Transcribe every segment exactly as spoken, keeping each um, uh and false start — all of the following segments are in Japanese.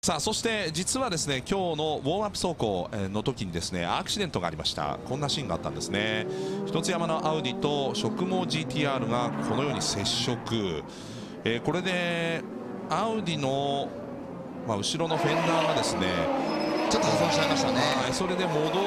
さあそして実はですね今日のウォームアップ走行の時にですねアクシデントがありました。こんなシーンがあったんですね。一つ山のアウディと植毛 ジーティーアール がこのように接触、えー、これでアウディの、まあ、後ろのフェンダーがですねちょっと破損しちゃいましたね。 それで戻って、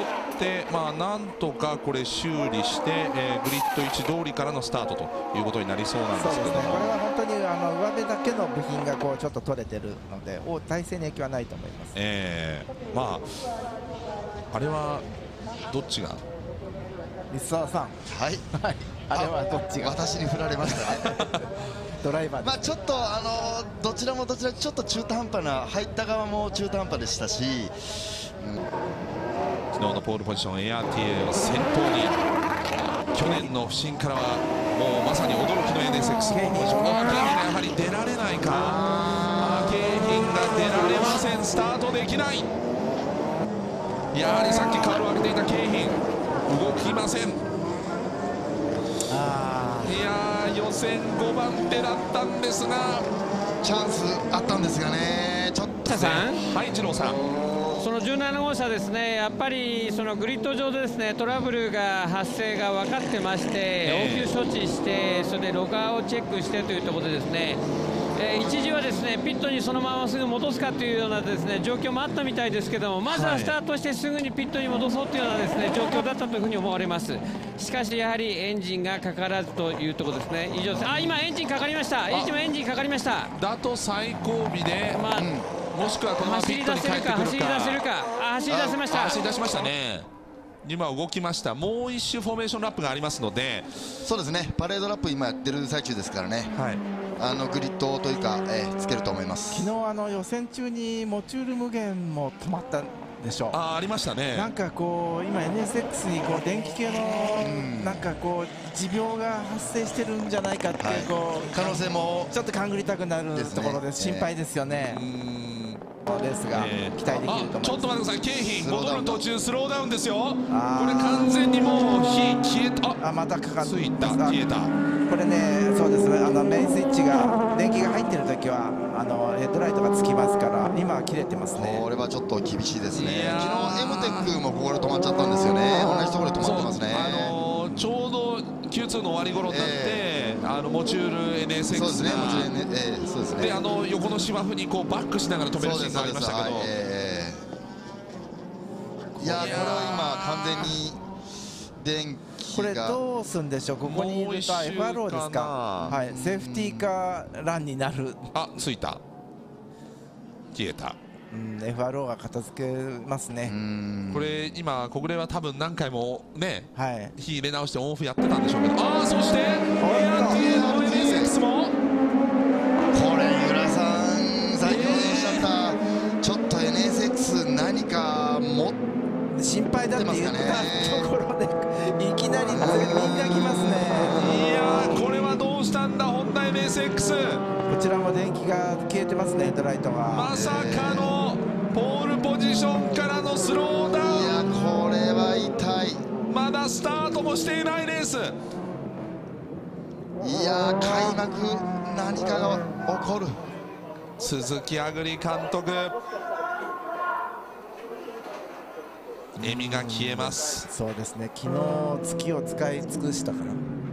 まあ、なんとかこれ修理して、えー、グリッド位置通りからのスタートということになりそうなんですけども、 そうですね、これは本当にあの上辺だけの部品がこうちょっと取れてるので体勢に影響はないと思います。 えー、まああれはどっちが三沢さん、 はい、 はい、あれはどっちが私に振られましたねドライバーです、 まあちょっとあのどちらもどちらちょっと中途半端な、入った側も中途半端でしたし、うん、 昨日のポールポジション エーアールティーエー を先頭に去年の不振からはもうまさに驚きの エヌエスエックス アーケーヒンがやはり出られないか、アーケーヒンが出られません、スタートできない。やはりさっきカールを上げていたケーヒン動きません。 あいやー予選ごばん手だったんですがチャンスあったんですがね、ちょっとさん、 はい一郎さん、 そのじゅうなな号車ですね、やっぱりそのグリッド上でですねトラブルが発生が分かってまして、 えー、 応急処置して、それでロガーをチェックしてというところでですね、えー、一時はですねピットにそのまますぐ戻すかというようなですね状況もあったみたいですけども、まずはスタートしてすぐにピットに戻そうというようなですね状況だったというふうに思われます。しかしやはりエンジンがかからずというところですね。以上です。あ、今エンジンかかりました。今エンジンかかりました。 だと最後尾で、 まあ、 うんもしくはこのままピットに帰ってくるか、 走り出せるか、あ、走り出せました。 走り出しましたね。今動きました。もう一周フォーメーションラップがありますので、 そうですね、パレードラップ今やってる最中ですからね、 はい、 あのグリッドというか、えー、つけると思います。 昨日あの予選中にモチュール無限も止まったでしょう。 あありましたね。 なんかこう今 エヌエスエックス にこう電気系のなんかこう持病が発生してるんじゃないかっていうこう、 可能性もちょっと勘ぐりたくなるところで心配ですよね。ですが、 えー、 期待できると思います。 ちょっと待ってください、ケイヒン戻る途中スローダウンですよ。これ完全にもう火消えた。 あ、またかかってついた、消えた。 これね、そうですね、あのメインスイッチが電気が入ってるときはあのヘッドライトがつきますから、今は切れてますね。 これはちょっと厳しいですね。昨日エムテックもここで止まっちゃったんですよね。同じところで止まってますね。 あのー、ちょうど キューツー の終わり頃になって、えー、あのモチュール エヌエスエックス がそうですね、えー、そうですね。 であの横の芝生にこうバックしながら止めるシーンがありましたけど、 えー、いやこれは今完全に電気これどうするんでしょう。ここにいると エフアールオー ですか。はい、セーフティーカーランになる。 あ、ついた、消えた。 うん、エフアールオー が片付けますね。 これ今小暮は多分何回もね、 はい、 火入れ直してオンオフやってたんでしょうけど、ああそして エーアールティーエー の エヌエスエックス もこれ由良さん先ほどおっしゃったちょっと エヌエスエックス 何かも心配だって言ったところでいきなりみんな来ますね。 いやーこれはどうしたんだホンダ エヌエスエックス。 こちらも電気が消えてますね、ヘッドライトが。 まさかのポールポジションからのスローダウン。 いやこれは痛い。 まだスタートもしていないレース。 いや開幕何かが起こる。 鈴木あぐり監督笑みが消えます。 そうですね、昨日月を使い尽くしたから。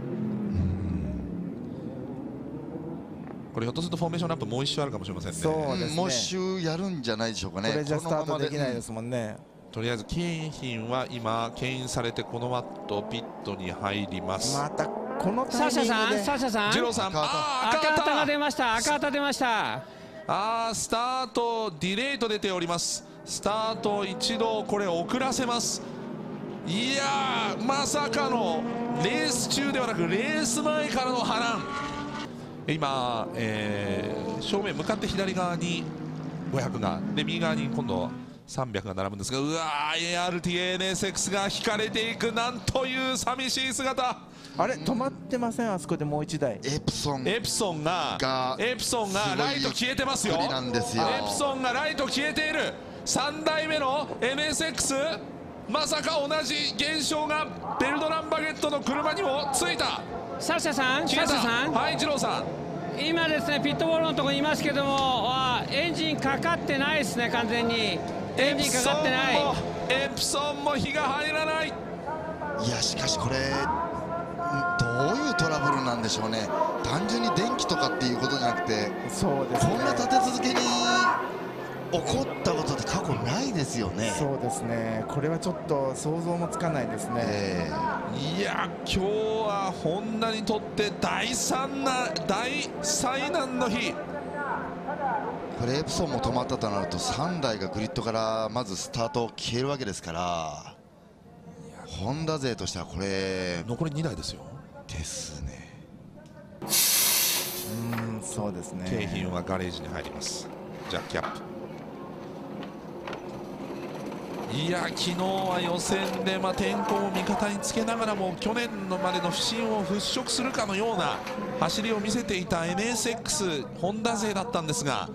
これひょっとするとフォーメーションラップもう一周あるかもしれませんね。 そうですね、 もう一周やるんじゃないでしょうかね。 これじゃスタートできないですもんね。 とりあえずケイヒンは今牽引されてこの後ピットに入ります。 またこのタイミングでサーシャさん、サーシャさん、 ジローさん、あ赤旗が出ました。赤旗出ました。 あースタートディレイと出ております。スタート一度これ遅らせます。いやーまさかのレース中ではなくレース前からの波乱。今、えー、正面向かって左側にごひゃくがで右側に今度さんびゃくが並ぶんですが、うわー エーアールティーエヌエスエックス が引かれていく、なんという寂しい姿。 あれ止まってません、あそこでもう一台。 エプソンエプソンがエプソンがライト消えてますよ。エプソンがライト消えている。さんだいめの エヌエスエックス、 まさか同じ現象がベルドランバゲットの車にもついた。 サーシャさん、サーシャさん、 はい、一郎さん。 今ですねピットボールのところにいますけども、あエンジンかかってないですね。完全にエンジンかかってない。 エプソンも火が入らない。 いやしかしこれどういうトラブルなんでしょうね。単純に電気とかっていうことじゃなくて、 そうですね、 こんな立て続けに起こったことって過去ないですよね。 そうですね、これはちょっと想像もつかないですね。 えいや今日はホンダにとって大惨な大災難の日。 ーこれエプソンも止まったとなるとさんだいがグリッドからまずスタートを消えるわけですから、ホンダ勢としてはこれ残りにだいですよ。 ですね。 うん、そうですね。 京浜はガレージに入ります。ジャッキアップ。いや昨日は予選で、まあ、天候を味方につけながらも去年のまでの不振を払拭するかのような走りを見せていた エヌエスエックス ホンダ勢だったんですが、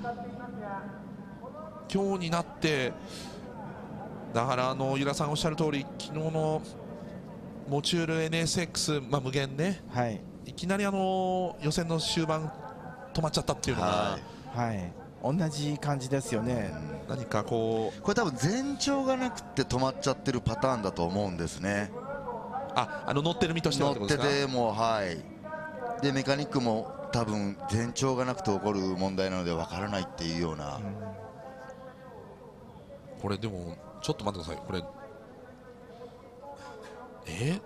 今日になってだからあの由良さんおっしゃる通り、昨日のモチュール エヌエスエックス、まあ、無限ね、 はい、 いきなりあの予選の終盤止まっちゃったっていうのが、 ははい、同じ感じですよね。 何かこうこれ多分前兆がなくて止まっちゃってるパターンだと思うんですね。 ああの乗ってる身としては乗ってってことですか。 てもはいでメカニックも多分前兆がなくて起こる問題なのでわからないっていうような、うん、 これでもちょっと待ってください。これえ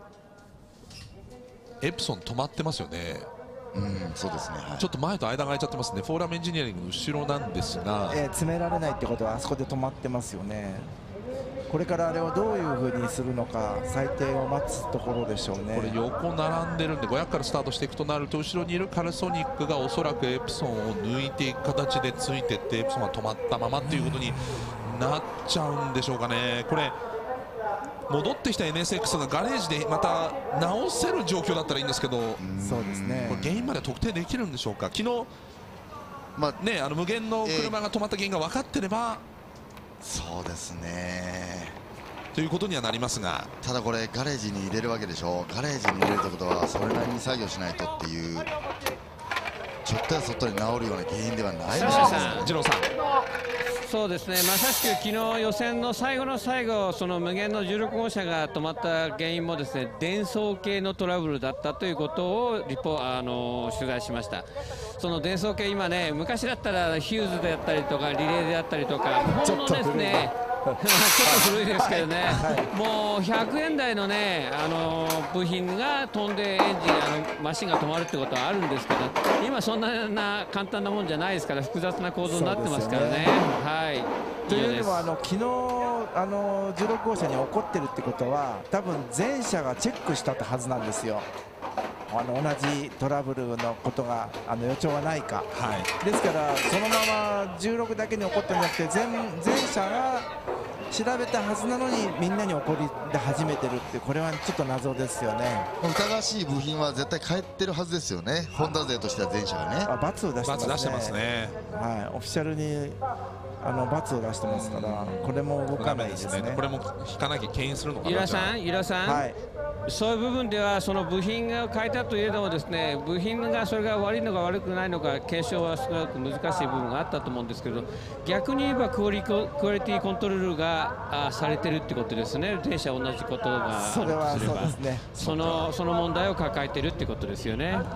エプソン止まってますよね。 うん、そうですね、はい、 ちょっと前と間が空いちゃってますね。フォーラムエンジニアリングの後ろなんですが、 えー、詰められないってことはあそこで止まってますよね。これからあれをどういうふうにするのか裁定を待つところでしょうね。 これ横並んでるんでごひゃくからスタートしていくとなると、後ろにいるカルソニックがおそらくエプソンを抜いていく形でついていって、エプソンが止まったままっていうことになっちゃうんでしょうかね。これ戻ってきた エヌエスエックス がガレージでまた直せる状況だったらいいんですけど、 そうですね、 これ原因まで特定できるんでしょうか。昨日、まあね、あの無限の車が止まった原因が分かってれば、 えー、そうですねということにはなりますが、 ただこれガレージに入れるわけでしょ。ガレージに入れるってことはそれなりに作業しないとっていう、ちょっとやそっとに治るような原因ではないですね。 次郎さん、 そうですね、まさしく昨日予選の最後の最後、その無限のじゅうろく号車が止まった原因もですね電装系のトラブルだったということをリポあの取材しました。その電装系、今ね、昔だったらヒューズであったりとかリレーであったりとか、ほんのですねちょっと古いですけどね、はいはい、もうひゃくえん台のね、あの部品が飛んでエンジン、あのマシンが止まるってことはあるんですけど、今そんな簡単なもんじゃないですから、複雑な構造になってますからね。はい、 というよりもあの昨日あのじゅうろく号車に起こってるってことは、多分全車がチェックしたってはずなんですよ。あの同じトラブルのことがあの予兆はないか、はい、ですからそのままじゅうろくだけに起こってなくて 全, 全車が調べたはずなのにみんなに起こり始めてるって、これはちょっと謎ですよね。 疑わしい部品は絶対返ってるはずですよね、ホンダ勢としては全車がね。 あ、罰を出してますね。 罰出してますね、 はい、オフィシャルにあの罰を出してますから、これも動かないですね。 これも引かなきゃ牽引するのかな。 由良さん、由良さん、はい、そういう部分ではその部品が変えたといえどもですね、部品がそれが悪いのか悪くないのか検証はすごく難しい部分があったと思うんですけど、逆に言えばクオリクオリティコントロールがあされてるってことですね。電車同じことがあるとすれば、それはそうですね、そのその問題を抱えてるってことですよね。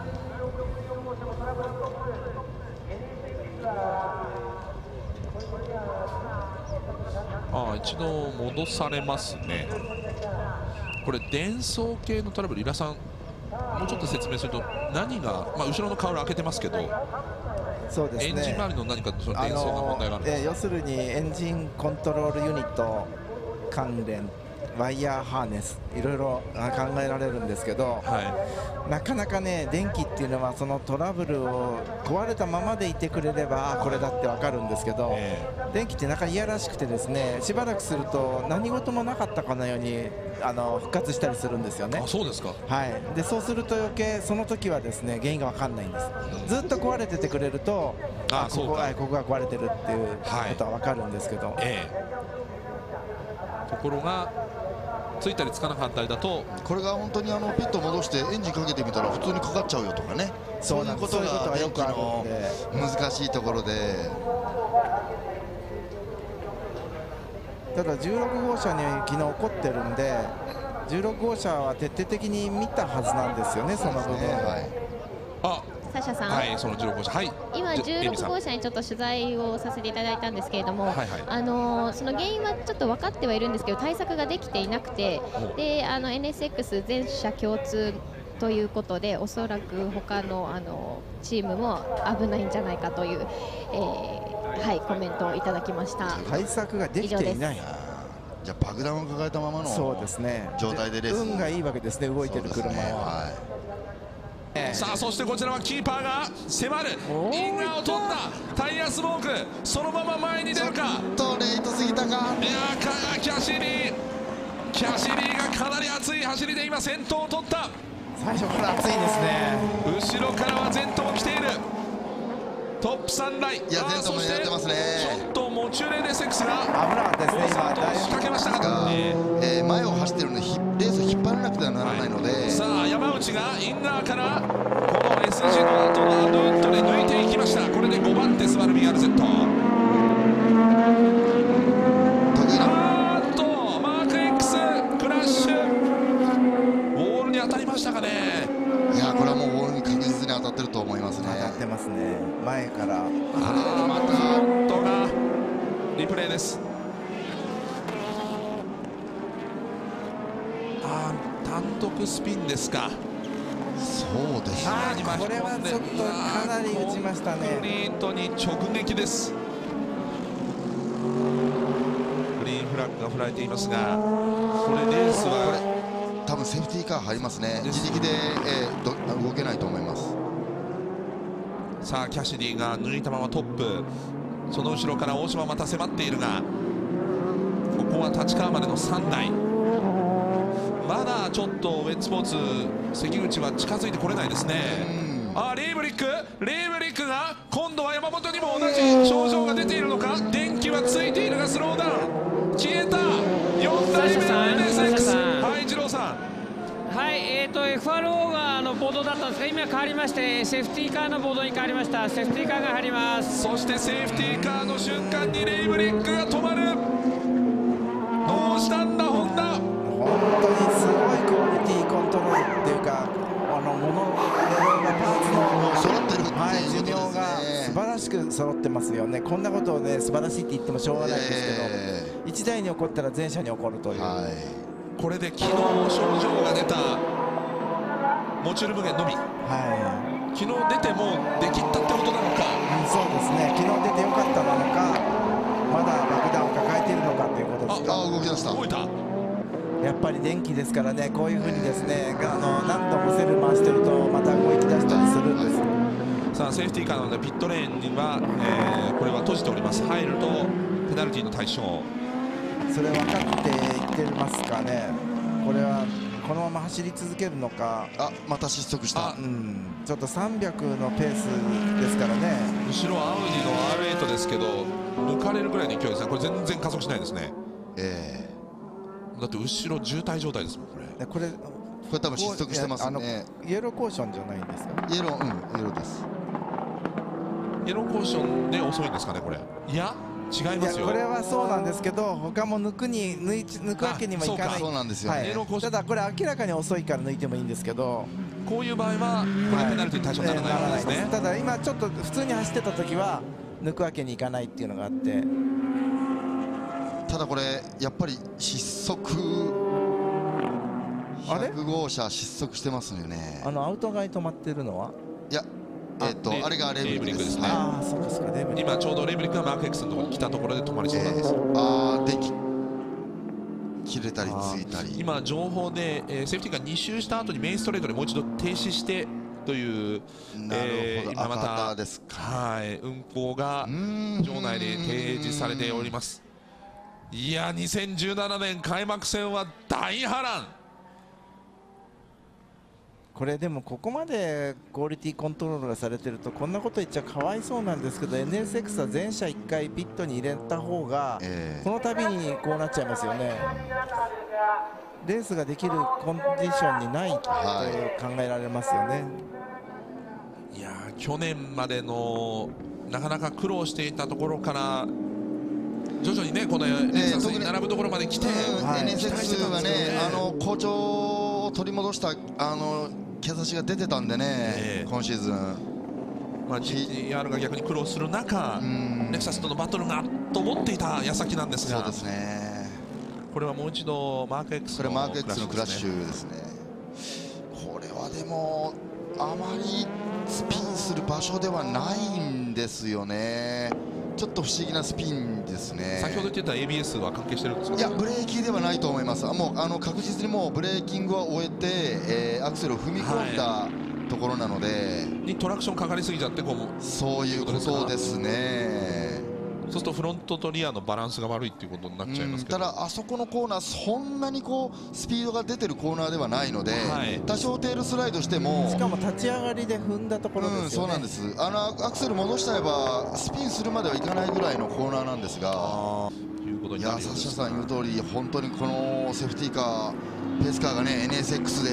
ああ、一度戻されますね。これ電装系のトラブル、由良さんもうちょっと説明すると、何が、まあ、後ろのカウル開けてますけど、 そうですね、 エンジン周りの何かその電装の問題があるんですか。 えー、要するにエンジンコントロールユニット関連、ワイヤーハーネス、いろいろ考えられるんですけど、はい、なかなかね、電気っていうのはそのトラブルを壊れたままでいてくれればこれだって分かるんですけど、えー、電気って中いやらしくてですね、しばらくすると何事もなかったかのようにあの復活したりするんですよね。 あ、そうですか。 はい、でそうすると余計その時はですね原因が分かんないんです。ずっと壊れててくれると、あ、ここがここが壊れてるっていうことは分かるんですけど、はい、 えー、ところがついたりつかなかったりだと、 これが本当にあのピット戻してエンジンかけてみたら普通にかかっちゃうよとかね、そういうことが電気の難しいところで。 ただじゅうろくごうしゃに昨日起こってるんで、じゅうろくごうしゃは徹底的に見たはずなんですよね、その部分。 あ、 サシャさん、 はい、そのじゅうろくごうしゃ、はい、 今じゅうろくごうしゃにちょっと取材をさせていただいたんですけれども、はいはい、あのその原因はちょっと分かってはいるんですけど、対策ができていなくて、であの エヌエスエックス 全社共通ということで、おそらく他のあのチームも危ないんじゃないかという、えー、はい、コメントをいただきました。 対策ができていない。 じゃあ爆弾を抱えたままの状態でレース、 運がいいわけですね、動いてる車は。 さあ、そしてこちらはキーパーが迫る、インガーを取ったタイヤスモーク、そのまま前に出るか。 ちょっとレート過ぎたか。いやー、キャシリーキャシリーがかなり熱い走りで今先頭を取った。 最初から熱いですね。 後ろからはゼントも来ている。トップさん台、いや、ゼントも狙ってますね。 ちょっとモチュレレセックスが危なかったですね、今仕掛けましたが、 えー、前を走ってるのでレースを引っ張らなくてはならないので、はい、 さあ山内がインナーからこの エスジー の後のアドウッドで抜いていきました。これでごばん手スバル ビーアールゼット。 得意なあーっとマーク X クラッシュ、ウォールに当たりましたかね。 いや、これはもうウォールに確実に当たってると思いますね。 当たってますね、前から。 あー、またフットがリプレイです。あー、単独スピンですか。 そうですね。 あー、これはちょっとかなり打ちましたね。 コンクリートに直撃です。グリーンフラッグが振られていますが、これレースは多分セーフティーカー入りますね。自力で、えー、ど動けないと思います。 さあキャシディが抜いたままトップ、その後ろから大島また迫っているが、ここは立川までのさんだい、まだちょっとウェンツスポーツ関口は近づいてこれないですね。あ、レイブリックレイブリックが今度は山本にも同じ症状が出ているのか。電気はついているがスローダウン、消えた。よんだいめの エヌエスエックス。はい、一郎さん。 はい、えーと エフアールオー があのボードだったんですが、今変わりましてセーフティーカーのボードに変わりました。セーフティーカーが入ります。 そしてセーフティーカーの瞬間にレイブリックが止まる。どうしたんだホンダ。 本当にすごいクオリティコントロールっていうか、あのものパーツの揃ってるっていうことですね。 はい、寿命が素晴らしく揃ってますよね。こんなことをね、素晴らしいって言ってもしょうがないですけど、えー、いちだいに起こったら全社に起こるという、はい、 これで昨日症状が出たモチュール無限のみ、 はい、 昨日出てもうできったってことなのか、 うん、そうですね、昨日出てよかったなのか、まだ爆弾を抱えているのかということですか。 ああ、動き出した。 動いた。 やっぱり電気ですからね、こういうふうにですね、あの何度もセル回してるとまた動き出したりするんです。 さあセーフティーカーなのでピットレーンには、えー、これは閉じております。入るとペナルティーの対象。 それ分かっていってますかね。これはこのまま走り続けるのか。 あ、また失速した。 うん、ちょっとさんびゃくのペースですからね。 後ろアウディの アールエイト ですけど抜かれるぐらいの勢いですね。これ全然加速しないですね。えーだって後ろ渋滞状態ですもんこれ。 これこれ多分失速してますね。 イエローコーションじゃないんですか。 イエロー、うん、イエローです。 イエローコーションで遅いんですかねこれ。いや違いますよ。 これはそうなんですけど、他も抜くに抜い抜くわけにもいかない。 そうなんですよね。 はい、ただこれ明らかに遅いから抜いてもいいんですけど、 こういう場合はこれペナルティー対象にならないわけですね。はい、 ただ今ちょっと普通に走ってた時は抜くわけにいかないっていうのがあって。 ただこれやっぱり失速、ひゃくごうしゃ失速してますよね。 あのアウト側に止まってるのは、 いや、えっとあれがレイブリックですね。 ああ、そうですか。レイブリック、 今ちょうどレイブリックがマーク X のところに来たところで止まりそうなんです。 ああ、電気切れたりついたり。 今情報で、えー、セーフティーがに周した後にメインストレートでもう一度停止してという、 なるほど、 今またですか。 はい、運行が場内で提示されております。いや、にせんじゅうななねん開幕戦は大波乱。 これでもここまでクオリティコントロールがされてるとこんなこと言っちゃかわいそうなんですけど、 エヌエスエックス は全車いっかいピットに入れた方が、えー、この度にこうなっちゃいますよね。 レースができるコンディションにないと考えられますよね。 いやー、去年までのなかなか苦労していたところから徐々にね、このレクサスに並ぶところまで来て、 エヌエスエックス はね、あの好調を取り戻したあの兆しが出てたんでね、えー、今シーズン。 まあ、ジーティーアール が逆に苦労する中、レクサスとのバトルがと思っていた矢先なんですが、 そうですね、 これはもう一度マーク X のこれマーク X のクラッシュですね。これはでもあまりスピンする場所ではないんですよね。ちょっと不思議なスピンですね。 先ほど言ってた エービーエス は関係してるんですか？ いや、ブレーキではないと思います。もうあの確実にもうブレーキングは終えて、えー、アクセルを踏み込んだ、はい、ところなので、 にトラクションかかりすぎちゃってこう、 そういうことですね。 そうするとフロントとリアのバランスが悪いっていうことになっちゃいますけど、 ただあそこのコーナーそんなにこうスピードが出てるコーナーではないので、はい、多少テールスライドしても、 しかも立ち上がりで踏んだところですよね。うん、 そうなんです。あのアクセル戻しちゃえばスピンするまではいかないぐらいのコーナーなんですが、いや、サッシャさん言う通り、本当にこのセーフティーカー、ペースカーがね エヌエスエックス で、はい、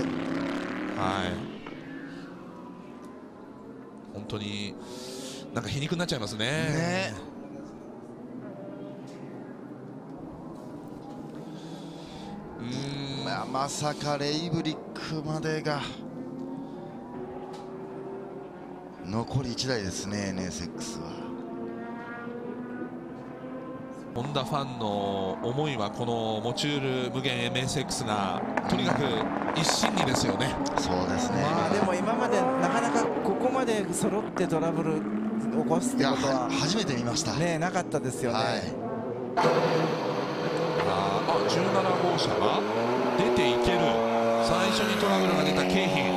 本当になんか皮肉になっちゃいますね。 ね、うん、まあ、まさかレイブリックまでが残りいちだいですね、エヌエスエックス は。 ホンダファンの思いはこのモチュール無限 エヌエスエックス がとにかく一心にですよね。 そうですね。 まあでも今までなかなかここまで揃ってトラブル起こすってことは初めて見ましたね。なかったですよね。はい、 ああ、じゅうななごうしゃが出ていける。最初にトラブルが出た京浜、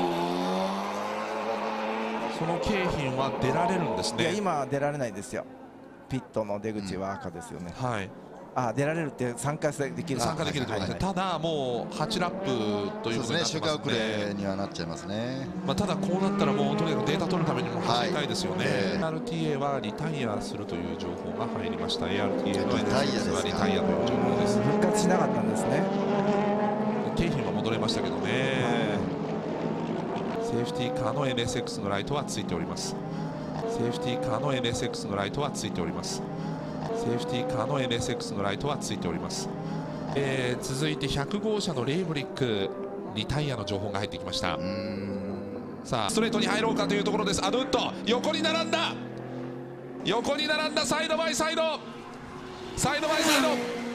その京浜は出られるんですね。 いや、今は出られないですよ。ピットの出口は赤ですよね。 うん、はい。 あ、出られるって参加できる。 参加できるということですね。ただもうはちラップということになってますね。 周回遅れにはなっちゃいますね。 まあただこうなったらもうとにかくデータ取るためにも走りたいですよね。はい、エーアールティーエー はリタイアするという情報が入りました。エーアールティーエー の エヌエスエックス はリタイアという情報です。 復活しなかったんですね。 京浜は戻れましたけどね。セーフティーカーの エヌエスエックス のライトはついております。セーフティーカーの エヌエスエックス のライトはついております。セーフティーカーの エヌエスエックス のライトはついております。えー、続いてひゃくごうしゃのレイブリックリタイアの情報が入ってきました。さあストレートに入ろうかというところです。アドウッド横に並んだ、横に並んだ、サイドバイサイド、サイドバイサイド、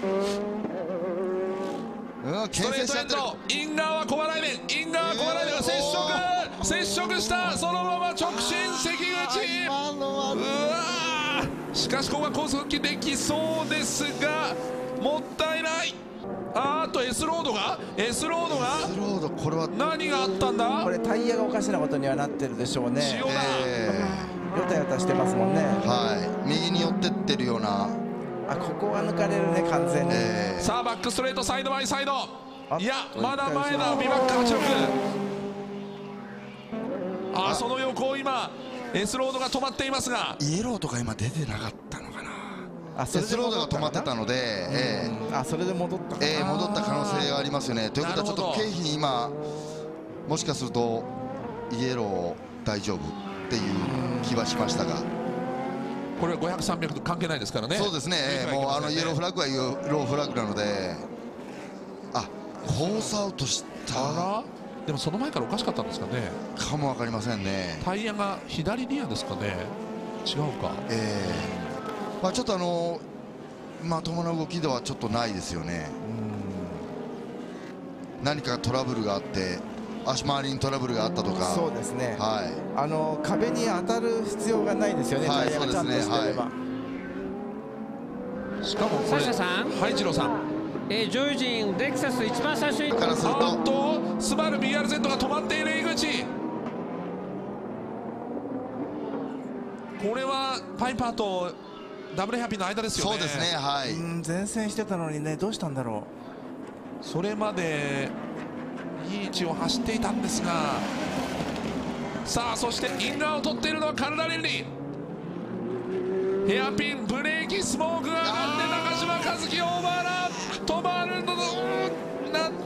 ストレートエンド、イン側は小払い面、イン側は小払い面が接触、接触した、そのまま直進関口、うわー、しかしここは高速機できそうですがもったいない。あーと S ロードが S ロードが S ロード、これは何があったんだ。 これタイヤがおかしなことにはなってるでしょうね。 塩だ、 えー、ヨタヨタしてますもんね。 はい、右に寄ってってるような。 あ、ここは抜かれるね、完全に。 えー、さあバックストレートサイドバイサイド、いやまだ前だ、ビバックはちろく、ああその横今 S ロードが止まっていますが、 イエローとか今出てなかったのかな。 あ、それで S ロードが止まってたので、えー、あ、それで戻ったかな、 えー、戻った可能性がありますよね。ということはちょっと経費今もしかするとイエロー大丈夫っていう気はしましたが、 これはごひゃく、さんびゃくと関係ないですからね。 そうですね、もうあのイエローフラッグはイエローフラッグなので、あ、コースアウトした。 あら、でもその前からおかしかったんですかね。 かも分かりませんね。 タイヤが左リアですかね。違うか。 えー、まあちょっとあのまともな動きではちょっとないですよね。何かトラブルがあって、足回りにトラブルがあったとか。 そうですね、 はい、 あの壁に当たる必要がないですよね、タイヤがちゃんとしてれば。 しかもこれ、 サシャさん、 はい、次郎さん、 えー、上位陣レクサス一番最初にからすると、 あっとスバル ビーアールゼット が止まっている井口、これはパイパーとダブルヘアピンの間ですよね。 そうですね、はい、 うん、前線してたのにね、どうしたんだろう。それまでいい位置を走っていたんですが、さあそしてイン側を取っているのはカルダレンリ、ヘアピン、ブレーキ、スモークが上がって中島和樹オーバーラン、止まるのなん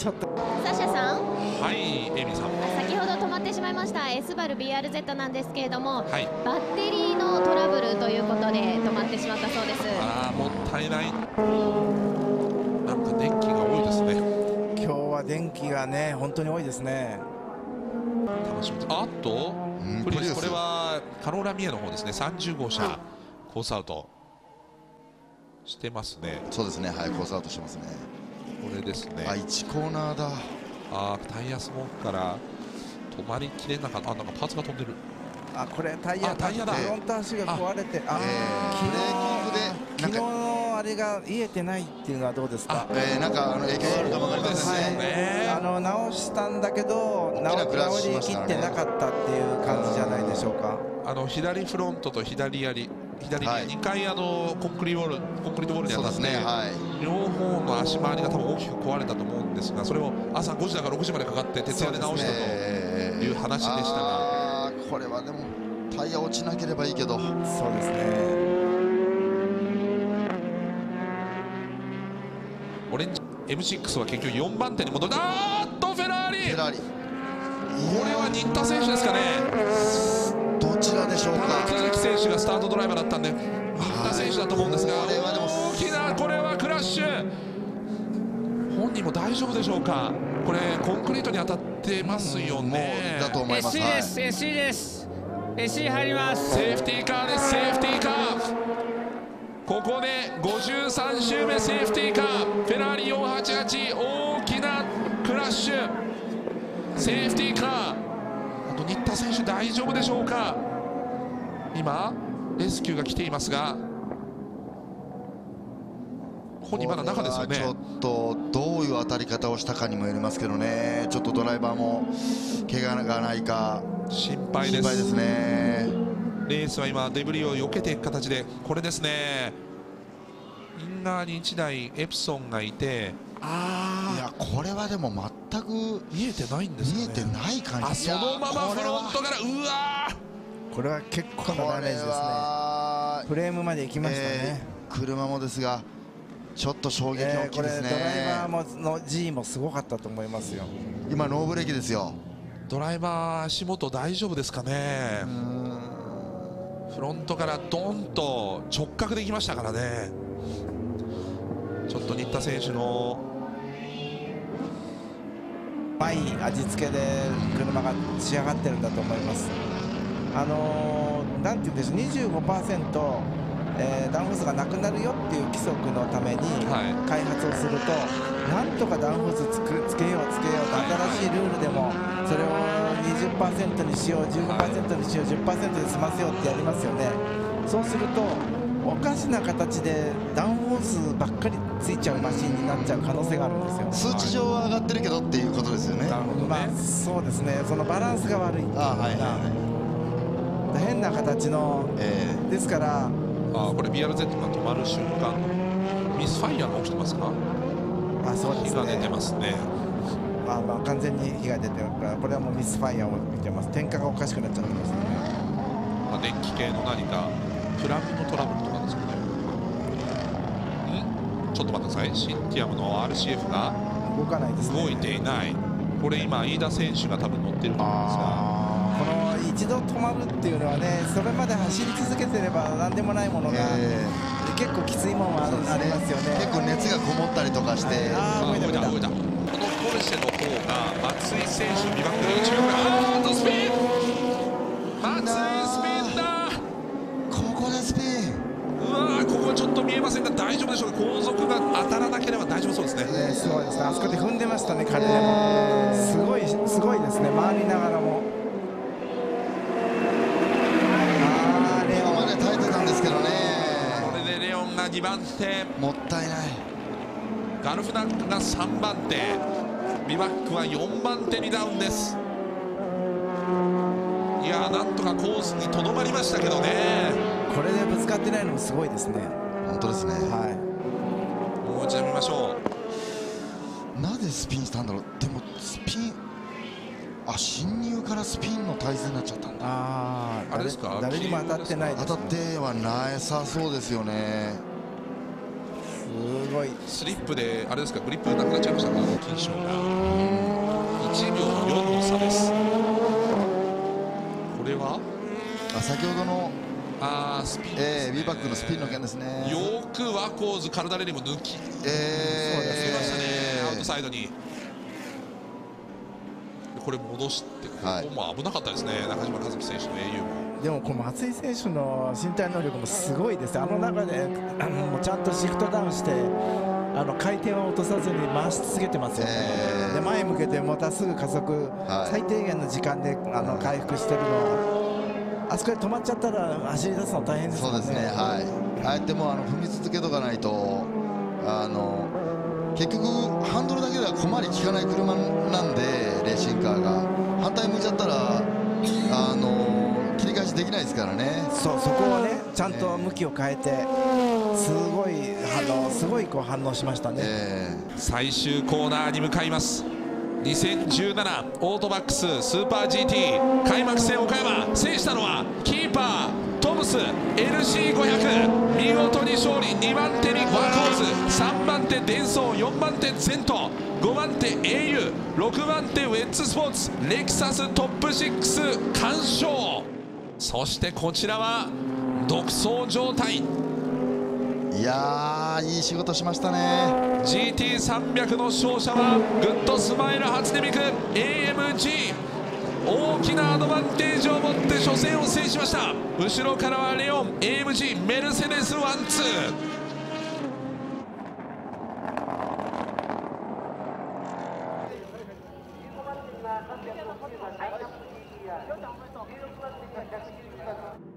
ちょっとサシャさん、 はい、エイミーさん。 先ほど止まってしまいましたエスバル ビーアールゼット なんですけれども、 はい、 バッテリーのトラブルということで止まってしまったそうです。 あー、もったいない。なんか電気が多いですね。 今日は電気がね本当に多いですね。 楽しみです。あと、うん、プリウス、これはカローラミエの方ですね。さんじゅうごうしゃコースアウトしてますね。 そうですね、はい、コースアウトしてますね。 これですね。 あ、いちコーナーだ。 あ、タイヤスモークから止まりきれなかった。あ、なんかパーツが飛んでる。 あ、これタイヤ、 タイヤだ。 フロント足が壊れて、あ、 えー、ブレーキングで昨日のあれが癒えてないっていうのはどうですか。 えー、なんかあの影響があるかもわかりませんね。あの直したんだけど直りきってなかったっていう感じじゃないでしょうか。 あの左フロントと左やり、左ににかいあのコンクリートウォール、コンクリートウォールに当たって、ね、はい、両方の足回りが多分大きく壊れたと思うんですが、それを朝ごじだからろくじまでかかって徹夜で直したという話でしたが、 あー、これはでもタイヤ落ちなければいいけど。そうですね。 オレンジ エムシックス は結局よんばんてに戻った。あーっとフェラーリ、 フェラーリ、 これは新田選手ですかね。 どちらでしょうか。 都築選手がスタートドライバーだったんで新田選手だと思うんですが、これはでも大きな、これはクラッシュ。本人も大丈夫でしょうか。これコンクリートに当たってますよね。 だと思います。 エスシー です、エスシー です、 エスシー 入ります。 セーフティーカーです、セーフティーカー。ここでごじゅうさんしゅうめセーフティーカー。フェラーリよんはちはち、大きなクラッシュ。セーフティーカー。あと新田選手大丈夫でしょうか。今レスキューが来ていますが、本人まだ中ですよね。 ちょっとどういう当たり方をしたかにもよりますけどね。ちょっとドライバーも怪我がないか心配です。 心配ですね。 レースは今デブリを避けていく形で、これですね、インナーにいちだいエプソンがいて、 あー、いやこれはでも全く見えてないんですかね。 見えてない感じ。 あ、そのままフロントから、うわー、これは結構なダメージですね。フレームまで行きましたね、 えー、車もですがちょっと衝撃大きいですね。 えー、これドライバーもの G もすごかったと思いますよ。 今ノーブレーキですよ。 ドライバー足元大丈夫ですかね。フロントからドンと直角でいきましたからね。ちょっと新田選手のうまい味付けで車が仕上がってるんだと思います。あのー、なんていうんでしょう、にじゅうごパーセント、えー、ダウンフースがなくなるよっていう規則のために開発をすると、はい、なんとかダウンフースつくつけようつけようと、新しいルールでもそれを にじゅっパーセント にしよう、じゅうごパーセント にしよう、じゅっパーセント で済ませようってやりますよね。そうするとおかしな形でダウンフォースばっかりついちゃうマシンになっちゃう可能性があるんですよ。 数値上は上がってるけどっていうことですよね。 なるほどね。まあそうですね、そのバランスが悪いっていうか、変な形の、えー、ですから、 あ、これ ビーアールゼット が止まる瞬間ミスファイヤーが起きてますか。 あ、そうですね、 火が出てますね。 まあまあ完全に火が出てるから、これはもうミスファイヤーを見てます。点火がおかしくなっちゃってますね。 まあ、電気系の何かプラグのトラブルとかですかね。んちょっと待ってください。シンティアムの アールシーエフ が動かないですね。 動いていない。これ今飯田選手が多分乗ってると思うんですが、 この一度止まるっていうのはね、それまで走り続けてれば何でもないものが、えー、結構きついものはありますよね。 結構熱がこもったりとかして、 ああ動いた動いた動いた。このポルシェの方が松井選手にバックで内側から、あーっとスピン、松井スピンだ。 ここでスピン。 うわー、ここはちょっと見えませんが大丈夫でしょうか。後続が当たらなければ大丈夫そうですね。 えー、すごいですね。あそこで踏んでましたね、彼でも。すごいすごいですね、回りながらも。 にばんて、 もったいない。 ガルフナックがさんばんて、ビバックはよんばんてにダウンです。いやー、なんとかコースにとどまりましたけどね。 これでぶつかってないのもすごいですね。 本当ですね。 はい、 もう一度見ましょう。なぜスピンしたんだろう。でもスピン、あ、進入からスピンの体勢になっちゃったんだ。 ああ、 あれですか。 誰にも当たってないです、ね。 当たってはなさそうですよね。 すごいスリップであれですか、グリップなくなっちゃいましたか、金賞がいちびょうよんの差です。これはあ先ほどのあースピン、 えー、ビーバックのスピンの件ですね。 よくワコーズ体レリも抜き、 えー、 そうですね、ましたね、アウトサイドに。これ戻して、ここも危なかったですね、はい、中島和樹選手の英雄も。 でもこの松井選手の身体能力もすごいです。あの中であのもうちゃんとシフトダウンしてあの回転は落とさずに回し続けてますよね、えー、で前向けてまたすぐ加速、はい、最低限の時間であの回復してるのは、あそこで止まっちゃったら走り出すの大変ですもんね。 そうですね、はい、あえてもあの踏み続けとかないとあの結局ハンドルだけでは小回り効かない車なんで、レーシングカーが反対向いちゃったらあの切り返しできないですからね。 そう、そこをねちゃんと向きを変えて、すごいあのすごいこう反応しましたね、えー、最終コーナーに向かいます。にせんじゅうななオートバックススーパー ジーティー 開幕戦岡山、制したのはキーパートムス エルシーごひゃく、 見事に勝利。にばん手にワコーズ、さんばん手デンソー、よんばん手ゼント、ごばん手エーユー、ろくばん手ウェッツスポーツ、レクサストップろく完勝。そしてこちらは独走状態。 いやーいい仕事しましたね。 ジーティーさんびゃく の勝者はグッドスマイル初音ミク エーエムジー、 大きなアドバンテージを持って初戦を制しました。後ろからはレオン、 エーエムジー メルセデスワンツー。